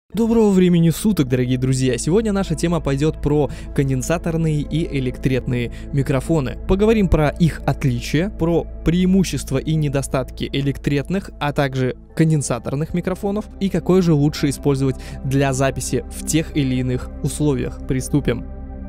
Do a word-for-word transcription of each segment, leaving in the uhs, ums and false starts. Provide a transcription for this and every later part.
Доброго времени суток, дорогие друзья! Сегодня наша тема пойдет про конденсаторные и электретные микрофоны. Поговорим про их отличия, про преимущества и недостатки электретных, а также конденсаторных микрофонов и какой же лучше использовать для записи в тех или иных условиях. Приступим.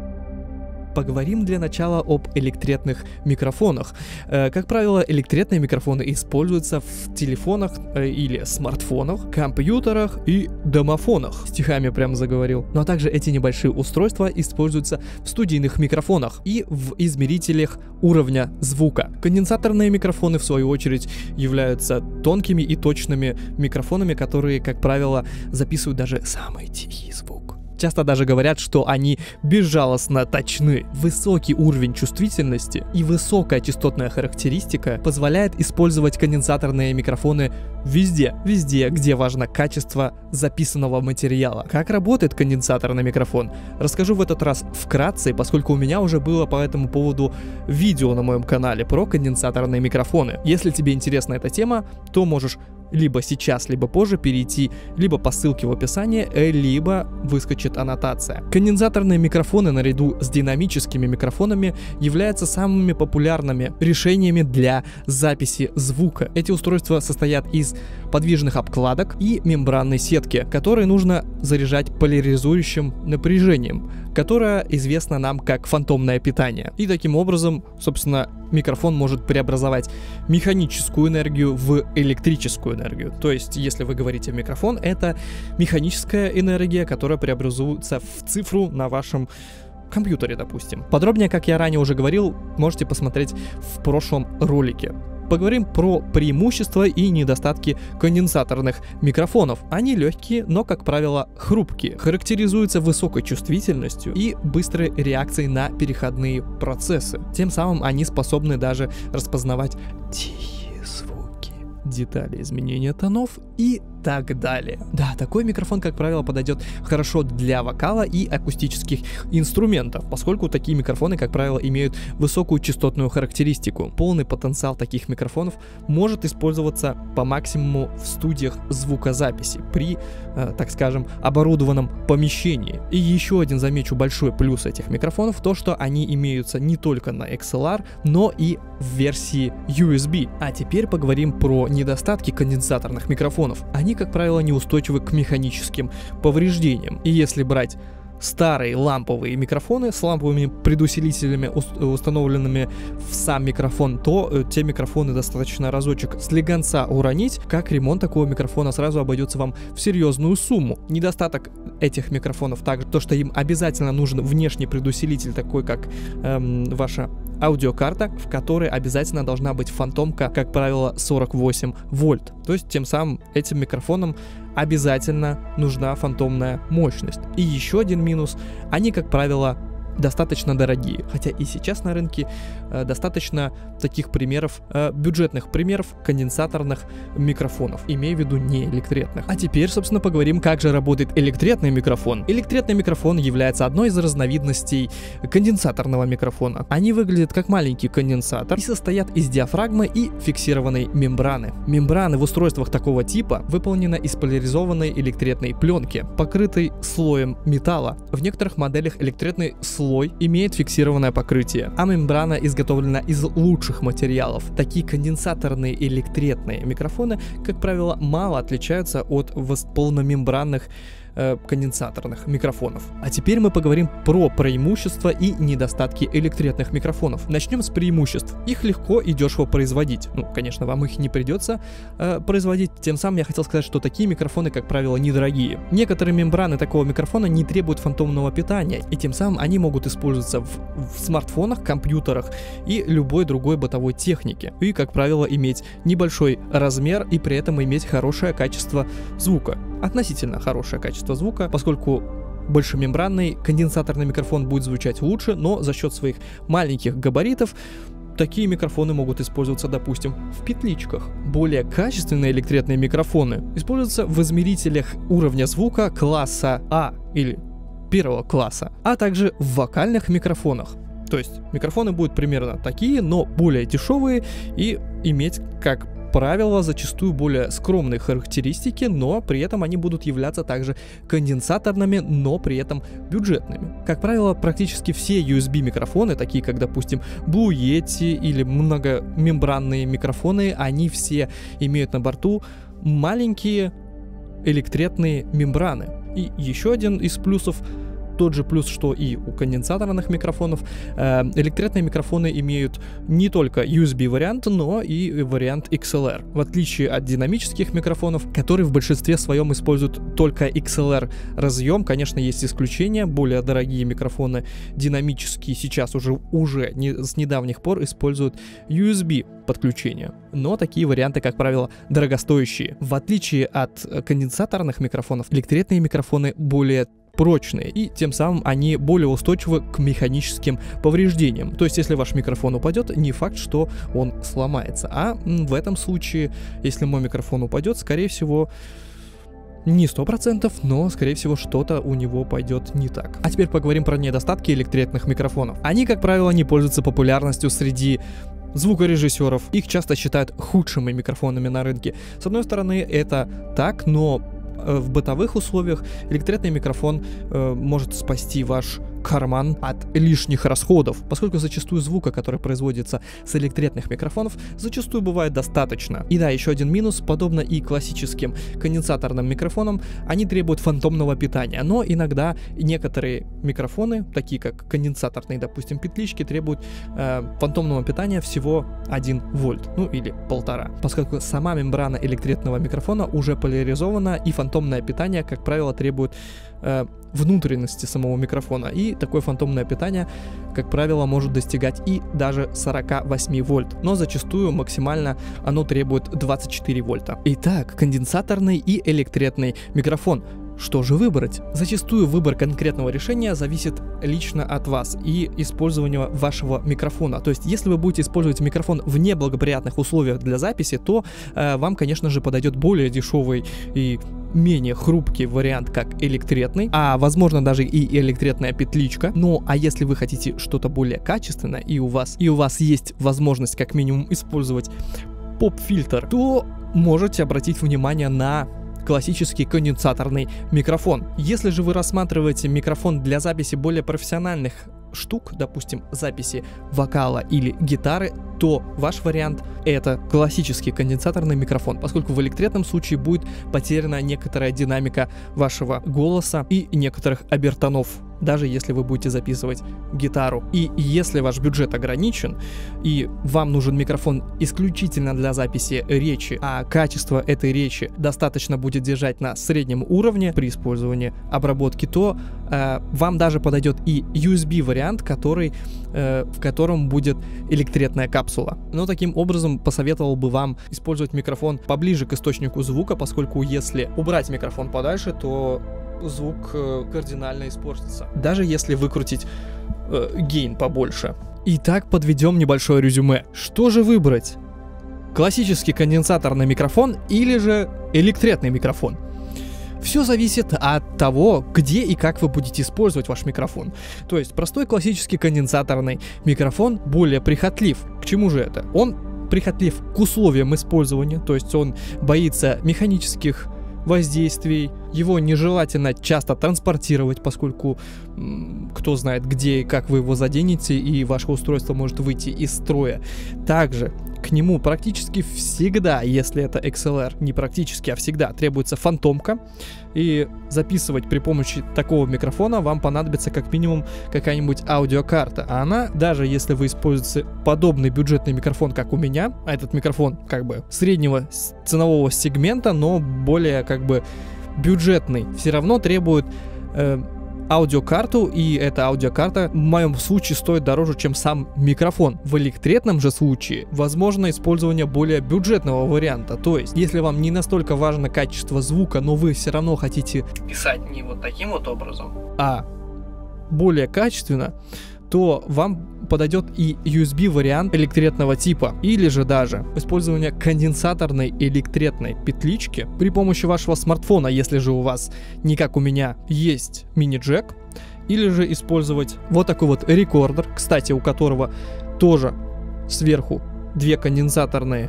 Поговорим для начала об электретных микрофонах. Э, как правило, электретные микрофоны используются в телефонах э, или смартфонах, компьютерах и домофонах. Стихами прям заговорил. Ну а также эти небольшие устройства используются в студийных микрофонах и в измерителях уровня звука. Конденсаторные микрофоны, в свою очередь, являются тонкими и точными микрофонами, которые, как правило, записывают даже самый тихий звук. Часто даже говорят, что они безжалостно точны. Высокий уровень чувствительности и высокая частотная характеристика позволяет использовать конденсаторные микрофоны везде. Везде, где важно качество записанного материала. Как работает конденсаторный микрофон? Расскажу в этот раз вкратце, поскольку у меня уже было по этому поводу видео на моем канале про конденсаторные микрофоны. Если тебе интересна эта тема, то можешь либо сейчас, либо позже перейти либо по ссылке в описании, либо выскочит аннотация. Конденсаторные микрофоны наряду с динамическими микрофонами являются самыми популярными решениями для записи звука. Эти устройства состоят из подвижных обкладок и мембранной сетки, которые нужно заряжать поляризующим напряжением, которое известно нам как фантомное питание. И таким образом, собственно, микрофон может преобразовать механическую энергию в электрическую энергию. То есть, если вы говорите микрофон, это механическая энергия, которая преобразуется в цифру на вашем компьютере, допустим. Подробнее, как я ранее уже говорил, можете посмотреть в прошлом ролике. Поговорим про преимущества и недостатки конденсаторных микрофонов. Они легкие, но, как правило, хрупкие. Характеризуются высокой чувствительностью и быстрой реакцией на переходные процессы. Тем самым они способны даже распознавать тихие звуки, детали изменения тонов и так далее. Да, такой микрофон, как правило, подойдет хорошо для вокала и акустических инструментов, поскольку такие микрофоны, как правило, имеют высокую частотную характеристику. Полный потенциал таких микрофонов может использоваться по максимуму в студиях звукозаписи при, э, так скажем, оборудованном помещении. И еще один, замечу, большой плюс этих микрофонов, то, что они имеются не только на икс эл ар, но и в версии ю эс би. А теперь поговорим про недостатки конденсаторных микрофонов. Они, как правило, неустойчивы к механическим повреждениям. И если брать старые ламповые микрофоны с ламповыми предусилителями, установленными в сам микрофон, то э, те микрофоны достаточно разочек слегонца уронить, как ремонт такого микрофона сразу обойдется вам в серьезную сумму. Недостаток этих микрофонов также то, что им обязательно нужен внешний предусилитель, такой как эм, ваша аудиокарта, в которой обязательно должна быть фантомка, как правило, сорок восемь вольт. То есть тем самым этим микрофонам обязательно нужна фантомная мощность. И еще один минус, они, как правило, достаточно дорогие. Хотя и сейчас на рынке э, достаточно таких примеров, э, бюджетных примеров конденсаторных микрофонов, имею в виду не электретных. А теперь, собственно, поговорим, как же работает электретный микрофон. Электретный микрофон является одной из разновидностей конденсаторного микрофона. Они выглядят как маленький конденсатор и состоят из диафрагмы и фиксированной мембраны. Мембраны в устройствах такого типа выполнены из поляризованной электретной пленки, покрытой слоем металла. В некоторых моделях электретный слой слой имеет фиксированное покрытие, а мембрана изготовлена из лучших материалов. Такие конденсаторные электретные микрофоны, как правило, мало отличаются от полномембранных э, конденсаторных микрофонов. А теперь мы поговорим про преимущества и недостатки электретных микрофонов. Начнем с преимуществ. Их легко и дешево производить. Ну, конечно, вам их не придется э, производить. Тем самым я хотел сказать, что такие микрофоны, как правило, недорогие. Некоторые мембраны такого микрофона не требуют фантомного питания, и тем самым они могут использоваться в, в смартфонах, компьютерах и любой другой бытовой технике. И, как правило, иметь небольшой размер и при этом иметь хорошее качество звука. Относительно хорошее качество звука, поскольку большемембранный конденсаторный микрофон будет звучать лучше, но за счет своих маленьких габаритов такие микрофоны могут использоваться, допустим, в петличках. Более качественные электретные микрофоны используются в измерителях уровня звука класса А или первого класса, а также в вокальных микрофонах. То есть микрофоны будут примерно такие, но более дешевые и иметь как правило, зачастую более скромные характеристики, но при этом они будут являться также конденсаторными, но при этом бюджетными. Как правило, практически все ю эс би микрофоны, такие как, допустим, Blue Yeti или многомембранные микрофоны, они все имеют на борту маленькие электретные мембраны. И еще один из плюсов, тот же плюс, что и у конденсаторных микрофонов, электретные микрофоны имеют не только ю эс би вариант, но и вариант икс эл ар. В отличие от динамических микрофонов, которые в большинстве своем используют только икс эл ар разъем. Конечно, есть исключения, более дорогие микрофоны динамические сейчас уже, уже не, с недавних пор используют ю эс би подключение. Но такие варианты, как правило, дорогостоящие. В отличие от конденсаторных микрофонов, электретные микрофоны более прочные, и тем самым они более устойчивы к механическим повреждениям. То есть, если ваш микрофон упадет, не факт, что он сломается. А в этом случае, если мой микрофон упадет, скорее всего, не сто процентов, но, скорее всего, что-то у него пойдет не так. А теперь поговорим про недостатки электретных микрофонов. Они, как правило, не пользуются популярностью среди звукорежиссеров. Их часто считают худшими микрофонами на рынке. С одной стороны, это так, но в бытовых условиях электретный микрофон э, может спасти ваш карман от лишних расходов, поскольку зачастую звука, который производится с электретных микрофонов, зачастую бывает достаточно. И да, еще один минус, подобно и классическим конденсаторным микрофонам, они требуют фантомного питания, но иногда некоторые микрофоны, такие как конденсаторные, допустим, петлички, требуют э, фантомного питания всего один вольт, ну или полтора, поскольку сама мембрана электретного микрофона уже поляризована, и фантомное питание, как правило, требует э, внутренности самого микрофона, и такое фантомное питание, как правило, может достигать и даже сорок восемь вольт, но зачастую максимально оно требует двадцать четыре вольта. Итак, конденсаторный и электретный микрофон. Что же выбрать? Зачастую выбор конкретного решения зависит лично от вас и использования вашего микрофона. То есть, если вы будете использовать микрофон в неблагоприятных условиях для записи, то э, вам, конечно же, подойдет более дешевый и менее хрупкий вариант, как электретный, а возможно даже и электретная петличка. Ну, а если вы хотите что-то более качественное, и у вас, и у вас есть возможность как минимум использовать поп-фильтр, то можете обратить внимание на классический конденсаторный микрофон. Если же вы рассматриваете микрофон для записи более профессиональных штук, допустим, записи вокала или гитары, то ваш вариант — это классический конденсаторный микрофон, поскольку в электретном случае будет потеряна некоторая динамика вашего голоса и некоторых обертонов, даже если вы будете записывать гитару. И если ваш бюджет ограничен, и вам нужен микрофон исключительно для записи речи, а качество этой речи достаточно будет держать на среднем уровне при использовании обработки, то э, вам даже подойдет и ю эс би вариант, который, э, в котором будет электретная капсула. Но таким образом посоветовал бы вам использовать микрофон поближе к источнику звука, поскольку если убрать микрофон подальше, то звук э, кардинально испортится, даже если выкрутить э, гейн побольше. Итак, подведем небольшое резюме. Что же выбрать? Классический конденсаторный микрофон или же электретный микрофон? Все зависит от того, где и как вы будете использовать ваш микрофон. То есть простой классический конденсаторный микрофон более прихотлив. К чему же это? Он прихотлив к условиям использования, то есть он боится механических воздействий, его нежелательно часто транспортировать, поскольку м, кто знает, где и как вы его заденете, и ваше устройство может выйти из строя. Также к нему практически всегда, если это икс эл ар, не практически, а всегда требуется фантомка, и записывать при помощи такого микрофона вам понадобится как минимум какая-нибудь аудиокарта. А она, даже если вы используете подобный бюджетный микрофон, как у меня, а этот микрофон как бы среднего ценового сегмента, но более как бы бюджетный, все равно требует э, аудиокарту, и эта аудиокарта в моем случае стоит дороже, чем сам микрофон. В электретном же случае возможно использование более бюджетного варианта. То есть, если вам не настолько важно качество звука, но вы все равно хотите писать не вот таким вот образом, а более качественно, то вам подойдет и ю эс би вариант электретного типа, или же даже использование конденсаторной электретной петлички при помощи вашего смартфона, если же у вас, не как у меня, есть мини-джек, или же использовать вот такой вот рекордер, кстати, у которого тоже сверху две конденсаторные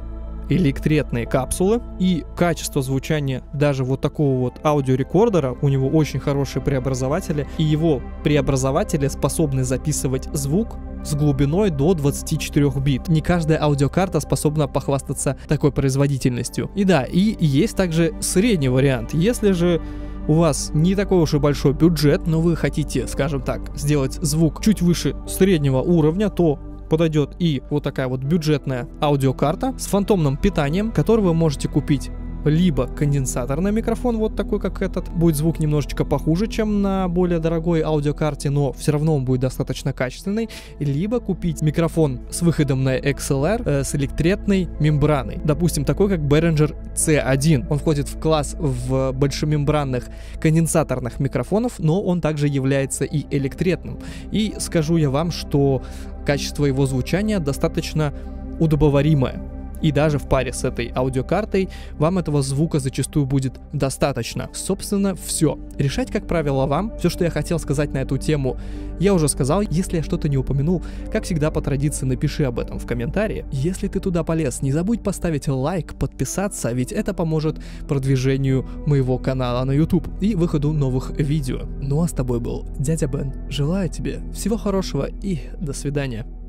электретные капсулы, и качество звучания даже вот такого вот аудиорекордера, у него очень хорошие преобразователи, и его преобразователи способны записывать звук с глубиной до двадцати четырёх бит. Не каждая аудиокарта способна похвастаться такой производительностью. И да, и есть также средний вариант. Если же у вас не такой уж и большой бюджет, но вы хотите, скажем так, сделать звук чуть выше среднего уровня, то подойдет и вот такая вот бюджетная аудиокарта с фантомным питанием, которую вы можете купить либо конденсаторный микрофон, вот такой как этот, будет звук немножечко похуже, чем на более дорогой аудиокарте, но все равно он будет достаточно качественный, либо купить микрофон с выходом на икс эл ар э, с электретной мембраной, допустим, такой как Behringer си один. Он входит в класс в большемембранных конденсаторных микрофонов, но он также является и электретным. И скажу я вам, что качество его звучания достаточно удобоваримое. И даже в паре с этой аудиокартой вам этого звука зачастую будет достаточно. Собственно, все. Решать, как правило, вам. Все, что я хотел сказать на эту тему, я уже сказал. Если я что-то не упомянул, как всегда по традиции напиши об этом в комментарии. Если ты туда полез, не забудь поставить лайк, подписаться, ведь это поможет продвижению моего канала на YouTube и выходу новых видео. Ну а с тобой был Дядя Бен. Желаю тебе всего хорошего и до свидания.